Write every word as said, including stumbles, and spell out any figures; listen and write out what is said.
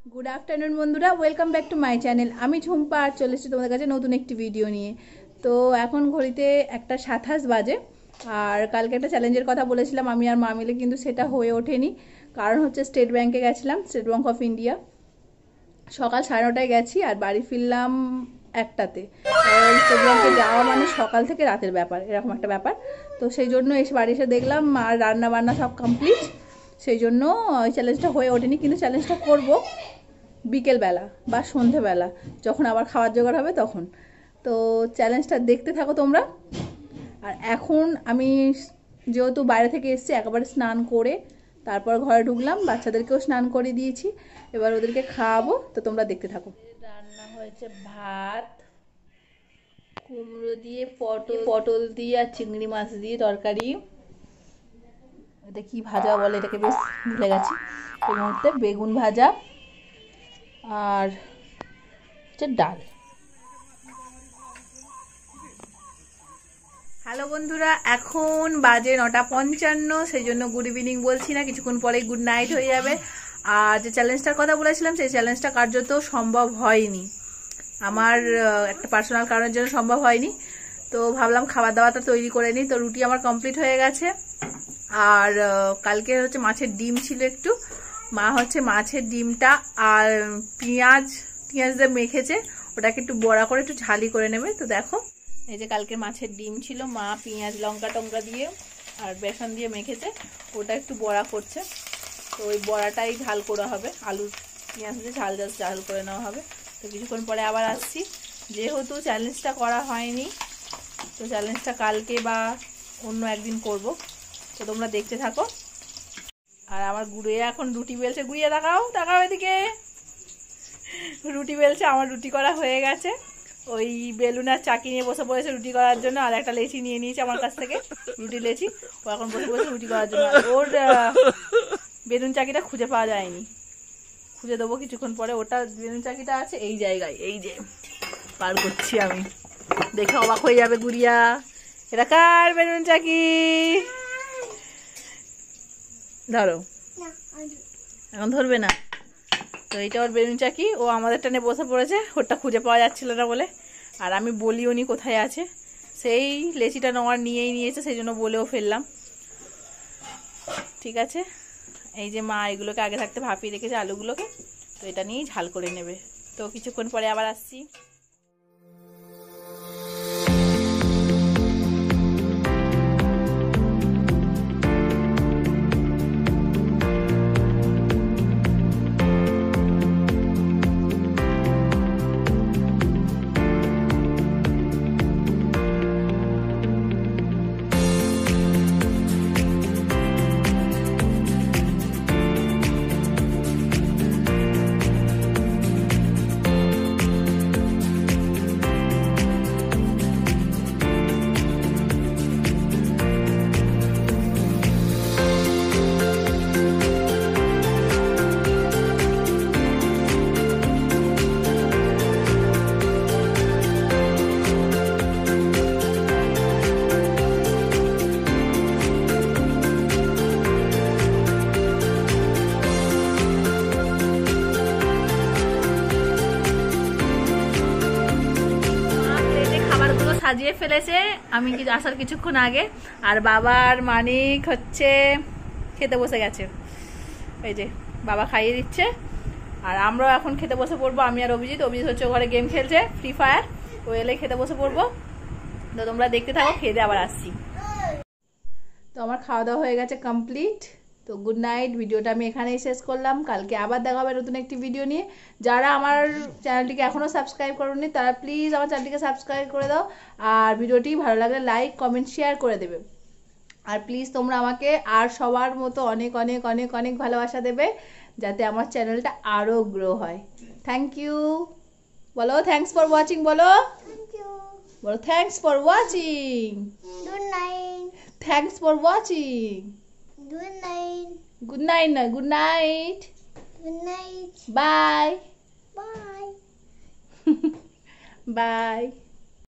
Good afternoon বন্ধুরা, welcome back to my channel. আমি ঝুম্পা আর চলে এসেছি তোমাদের কাছে নতুন একটি ভিডিও নিয়ে। তো এখন ঘড়িতে একটা সাতাশ বাজে। আর কালকে একটা চ্যালেঞ্জের কথা বলেছিলাম আমি আর মা মিলে, কিন্তু সেটা হয়ে ওঠেনি। কারণ হচ্ছে স্টেট ব্যাংকে গেছিলাম, স্টেট ব্যাংক অফ ইন্ডিয়া। সকাল সাড়ে নটায় গেছি আর বাড়ি ফিরলাম একটাতে। স্টেট ব্যাংকে যাওয়া মানে সকাল থেকে রাতের ব্যাপার, এরকম একটা ব্যাপার। তো সেই জন্য এসে বাড়ি এসে দেখলাম আর রান্না বান্না সব কমপ্লিট। সেই জন্য ওই চ্যালেঞ্জটা হয়ে ওঠেনি, কিন্তু চ্যালেঞ্জটা করবো বিকেলবেলা বা সন্ধেবেলা, যখন আবার খাওয়ার জোগাড় হবে তখন। তো চ্যালেঞ্জটা দেখতে থাকো তোমরা। আর এখন আমি যেহেতু বাইরে থেকে এসেছি, একেবারে স্নান করে তারপর ঘরে ঢুকলাম, বাচ্চাদেরকেও স্নান করে দিয়েছি, এবার ওদেরকে খাওয়াবো। তো তোমরা দেখতে থাকো। রান্না হয়েছে ভাত, কুমড়ো দিয়ে, পটল পটল দিয়ে আর চিংড়ি মাছ দিয়ে তরকারি। এটা কি ভাজা বলে এটাকে, বেশ ভুলে গেছি এই মুহূর্তে। বেগুন ভাজা আর হচ্ছে ডাল। হ্যালো বন্ধুরা, এখন বাজে নটা পঞ্চান্ন, সেই জন্য গুড ইভিনিং বলছি না, কিছুক্ষণ পরেই গুড নাইট হয়ে যাবে। আর যে চ্যালেঞ্জটার কথা বলেছিলাম, সেই চ্যালেঞ্জটা কার্যত সম্ভব হয়নি, আমার একটা পার্সোনাল কারণের জন্য সম্ভব হয়নি। তো ভাবলাম খাবার দাবারটা তৈরি করে নিই। তো রুটি আমার কমপ্লিট হয়ে গেছে। আর কালকে হচ্ছে মাছের ডিম ছিল একটু, মা হচ্ছে মাছের ডিমটা আর পেঁয়াজ পেঁয়াজ দিয়ে মেখেছে, ওটাকে একটু বড়া করে একটু ঝালি করে নেবে। তো দেখো, এই যে কালকে মাছের ডিম ছিল, মা পেঁয়াজ লঙ্কা টঙ্কা দিয়ে আর বেসন দিয়ে মেখেছে, ওটা একটু বড়া করছে। তো ওই বড়াটাই ঝাল করা হবে, আলু পেঁয়াজ দিয়ে ঝাল জাস্ট ঝাল করে নেওয়া হবে। তো কিছুক্ষণ পরে আবার আসছি। যেহেতু চ্যালেঞ্জটা করা হয়নি, তো চ্যালেঞ্জটা কালকে বা অন্য একদিন করব। তো তোমরা দেখতে থাকো। আর আমার গুড়িয়া এখন রুটি বেলছে, গুড়িয়া তাকাও তাকাও এদিকে, রুটি বেলছে। আমার রুটি করা হয়ে গেছে, ওই বেলুন আর চাকি নিয়ে বসে পড়েছে রুটি করার জন্য। আর একটা লেচি নিয়ে নিয়েছে আমার কাছ থেকে, রুটি লেচি। ও এখন বসে পড়েছে রুটি করার জন্য। ওর বেলুন চাকিটা খুঁজে পাওয়া যায়নি, খুঁজে দেবো কিছুক্ষণ পরে। ওটা বেলুন চাকিটা আছে এই জায়গায়, এই যে পার করছি আমি, দেখে অবাক হয়ে যাবে গুড়িয়া। এটা কার বেলুন চাকি? ধরো, এখন ধরবে না। তো এইটা ওর বেলুন চাকি, ও আমাদের টানে বসে পড়েছে, ওরটা খুঁজে পাওয়া যাচ্ছিল না বলে। আর আমি বলিও নি কোথায় আছে, সেই লেচিটা নেওয়ার নিয়েই নিয়েছে, সেই জন্য বলেও ফেললাম। ঠিক আছে, এই যে মা এগুলোকে আগে থাকতে ভাপিয়ে রেখেছে আলুগুলোকে, তো এটা নিয়েই ঝাল করে নেবে। তো কিছুক্ষণ পরে আবার আসছি। সাজিয়ে ফেলেছে আমি কি আসার কিছুক্ষণ আগে। আর বাবার মানিক হচ্ছে খেতে বসে গেছে, এই যে বাবা খাইয়ে দিচ্ছে। আর আমরাও এখন খেতে বসে পড়বো, আমি আর অভিজিৎ। অভিজিৎ হচ্ছে ঘরে গেম খেলছে ফ্রি ফায়ার, ও এলে খেতে বসে পড়বো। তো তোমরা দেখতে থাকো, খেয়ে দিয়ে আবার আসছি। তো আমার খাওয়া দাওয়া হয়ে গেছে কমপ্লিট। তো গুড নাইট, ভিডিওটা আমি এখানেই শেষ করলাম। কালকে আবার দেখা হবে নতুন একটি ভিডিও নিয়ে। যারা আমার চ্যানেলটিকে এখনও সাবস্ক্রাইব করোনি, তারা প্লিজ আমার চ্যানেলটিকে সাবস্ক্রাইব করে দাও। আর ভিডিওটি ভালো লাগলে লাইক কমেন্ট শেয়ার করে দেবে। আর প্লিজ তোমরা আমাকে আর সবার মতো অনেক অনেক অনেক অনেক ভালোবাসা দেবে, যাতে আমার চ্যানেলটা আরও গ্রো হয়। থ্যাংক ইউ বলো, থ্যাংকস ফর ওয়াচিং বলো, বলো thanks for watching, Good night. Thanks for watching, Good night. Good night না, good night, Good night. Bye Bye. By.